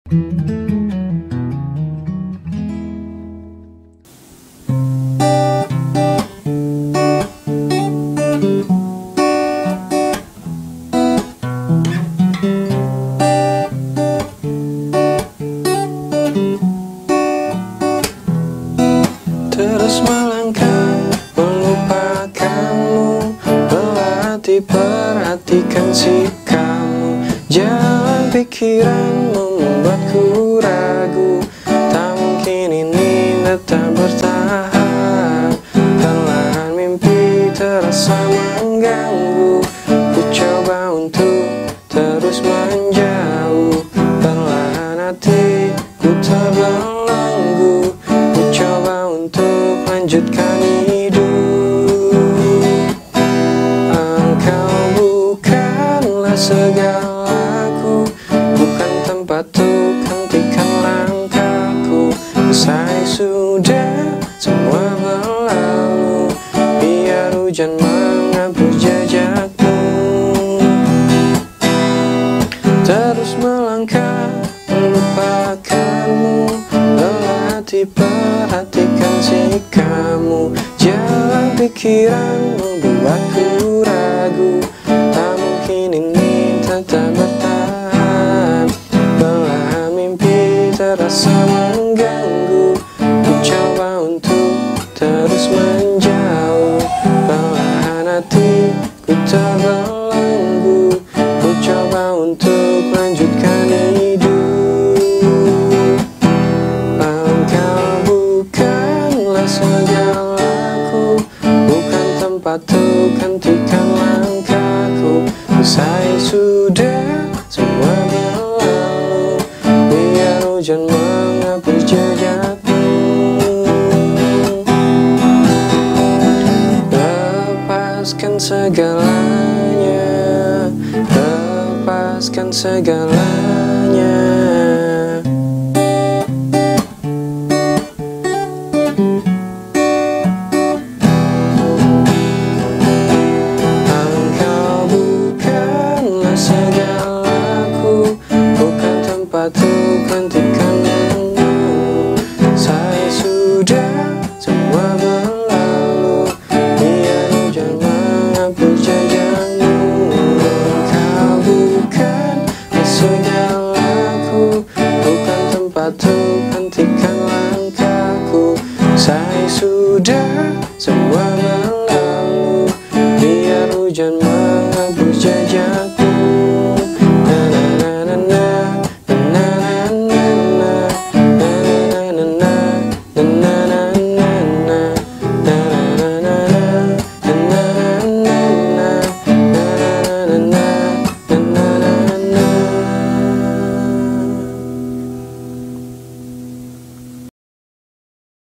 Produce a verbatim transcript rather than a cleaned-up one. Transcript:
Terus melangkah melupakanmu, berlatih perhatikan sikapmu. Jalan pikiranmu membuatku ragu, tak mungkin ini tetap bertahan. Perlahan mimpi terasa mengganggu, ku coba untuk terus menjauh. Perlahan hatiku terbelenggu, ku coba untuk lanjutkan hidup. Engkau bukanlah segalaku, bukan tempatku, hentikan langkahku. Usai sudah semua berlalu, biar hujan menghapus jejakmu. Terus melangkah melupakanmu, berlatih perhatikan sikapmu. Jalan pikiranmu buatku ragu, tak mungkin ini tetap bertahan. Perlahan mimpi terasa mengganggu, ku coba untuk terus menjauh. Perlahan hatiku terbelenggu, ku coba untuk lanjutkan hidup. Engkau bukanlah segalaku, bukan tempatku, hentikan langkahku. Usai sudah semua berlalu, biar hujan menghapus jejakmu. Lepaskan segalanya, lepaskan segalanya. Engkau bukanlah segalaku, bukan tempatku, hentikanmu. Saya sudah semua berlalu, biar hujan menghapus jejakmu. Engkau bukanlah segalaku, bukan tempatku,